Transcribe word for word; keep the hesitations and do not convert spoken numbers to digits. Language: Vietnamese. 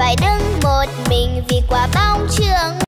phải đứng một mình vì quả bóng trường.